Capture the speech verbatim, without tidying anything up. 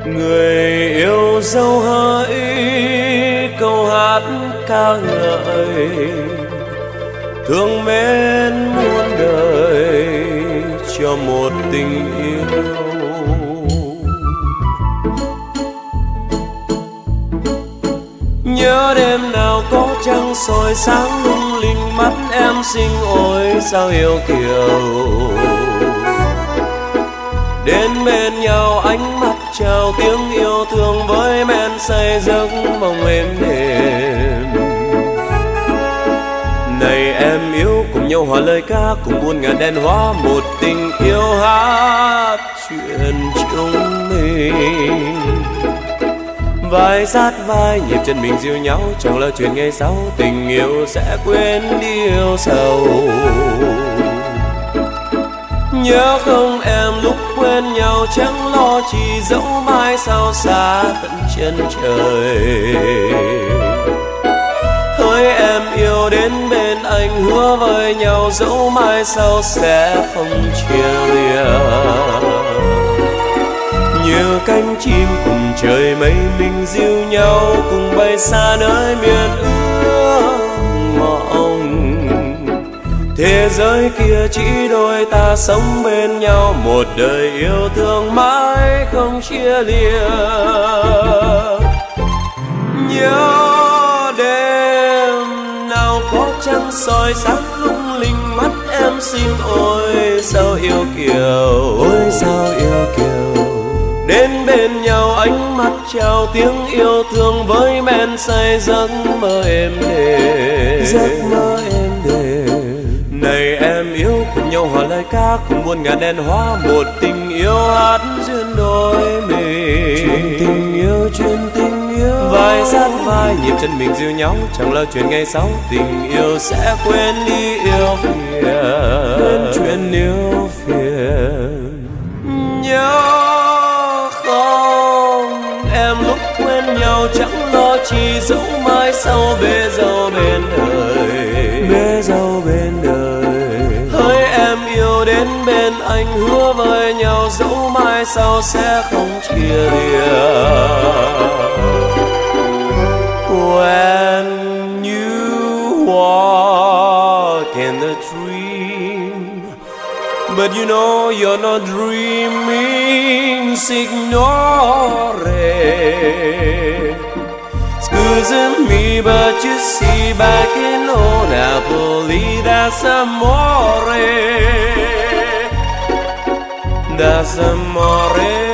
Người yêu dấu hỡi câu hát ca ngợi, thương mến muôn đời cho một tình yêu. Nhớ đêm nào có trăng soi sáng lung linh, mắt em xinh ôi sao yêu kiều. Đến bên nhau ánh mắt chào tiếng yêu thương, với men say giấc mong êm đềm. Này em yêu, cùng nhau hòa lời ca, cùng muôn ngàn đèn hoa, một tình yêu hát chuyện chúng mình. Vai sát vai nhịp chân mình dìu nhau, chẳng lo chuyện ngày sau, tình yêu sẽ quên đi yêu sầu. Nhớ không em lúc quên nhau, chẳng lo chỉ dẫu mai sao xa tận chân trời. Hỡi em yêu đến bên anh, hứa với nhau dẫu mai sau sẽ không chia lìa. Như cánh chim cùng trời mây mình dìu nhau, cùng bay xa nơi miền ước mộng. Thế giới kia chỉ đôi ta sống bên nhau, một đời yêu thương mãi không chia lìa. Nhớ đêm nào có trăng soi sáng lung linh, mắt em xinh ôi sao yêu kiều, ôi sao yêu kiều. Đến bên nhau ánh mắt chào tiếng yêu thương, với men say giấc mơ êm đềm, giấc mơ êm đềm. Này em yêu, cùng nhau hòa lời ca, cùng muôn ngàn đèn hoa, một tình yêu hát duyên đôi mình. Chuyện tình yêu, chuyện tình yêu, vai sát vai nhịp chân mình dìu nhau, chẳng lo chuyện ngày sau, tình yêu sẽ quên đi yêu phiền, quên chuyện yêu phiền. Nhớ em lúc quên nhau, chẳng lo chi dẫu mai sau bê dâu bên đời, bê dâu bên đời. Hỡi em yêu đến bên anh, hứa với nhau dẫu mai sau sẽ không chia lìa. When you walk in the dream, but you know you're not dreaming, signore. Scusa me, but you see back in old Napoli, that's amore, that's amore.